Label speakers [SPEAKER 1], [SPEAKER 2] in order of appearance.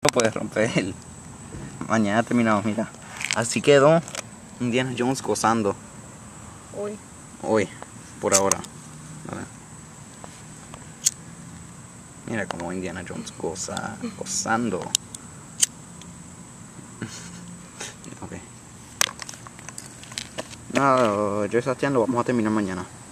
[SPEAKER 1] Lo puedes romper. Mañana terminamos, mira. Así quedó Indiana Jones gozando. Hoy, por ahora. ¿Vale? Mira cómo Indiana Jones goza, gozando. Okay. No, yo y Sebastián lo vamos a terminar mañana.